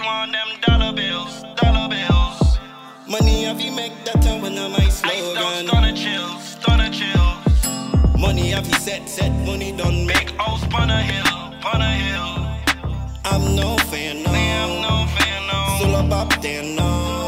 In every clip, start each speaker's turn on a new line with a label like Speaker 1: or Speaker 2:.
Speaker 1: want them dollar bills, dollar bills.
Speaker 2: Money have you make that time when I'm my slogan.
Speaker 1: I stunner chills, stunner chills.
Speaker 2: Money have you set, money done make.
Speaker 1: Big house on a hill, on a hill.
Speaker 2: I'm no fan, no.
Speaker 1: I'm no fan, no.
Speaker 2: Zulu Bob there, no.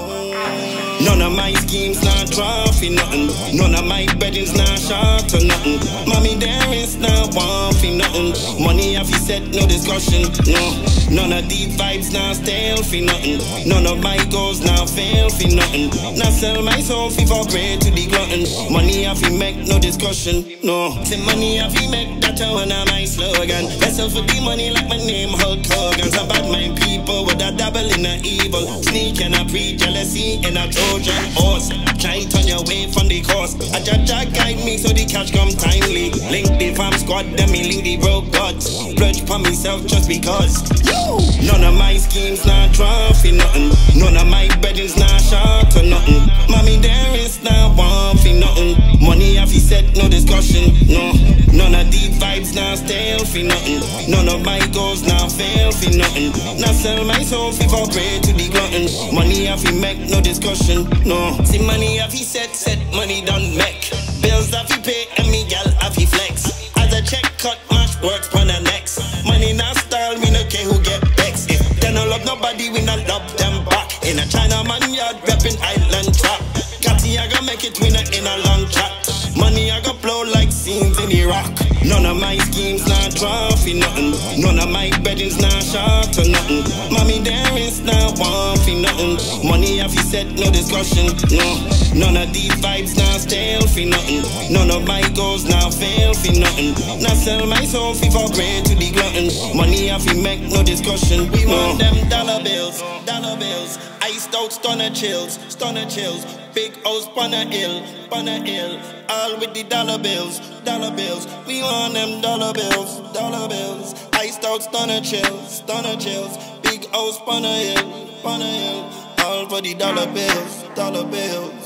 Speaker 2: None of my schemes not draw for nothing. None of my beddings not short or nothing. Mommy, there is not one for nothing. Money have you set, no discussion, no. None of these vibes not stale for nothing. None of my goals not fail for nothing. Not sell my soul for bread to the glutton. Money have you make, no discussion, no. Say money have you make, that's one of my slogan. Vessel for the money like my name Hulk Hogan. Some bad mind people with a double in the evil. Sneak and a pre-jealousy and a Trojan horse. Try to turn your way from the course. A judge guide me so the cash come timely. Link the farm squad, then me link the broke gods. Splurge for myself just because. None of my schemes not draw for nothing. None of my beddings not short or nothing. Mommy, there is not one for nothing. Money have you set, no discussion, no. None of these vibes not stale for nothing. None of my goals not fail for nothing. Not sell my soul for bread to the glutton. Money have you make, no discussion, no. See money have you set, money done make. Bills have you pay and me gal have you flex. As a check cut, match works on the next. Money not style, me no care who get vexed. If they no love nobody, we not love them back. In a China man yard, reppin' island trap. Catty, I gonna make it winner in a long chat. Money I gonna blow like scenes in Iraq. None of my schemes not draw for nothing. None of my beddings not short or nothing. Mommy, there is not one for nothing. Money have you set, no discussion, no. None of these vibes not stale for nothing. None of my goals not fail for nothing. Not sell my soul for bread to the glutton. Money have you make, no discussion. We want them dollar bills, dollar bills. Iced out stunner chills, stunner chills. Big house on a hill, on a hill. All with the dollar bills, dollar bills. We want them dollar bills, dollar bills. Iced out stunner chills, stunner chills. Big house on a hill, on a hill. All for the dollar bills, dollar bills.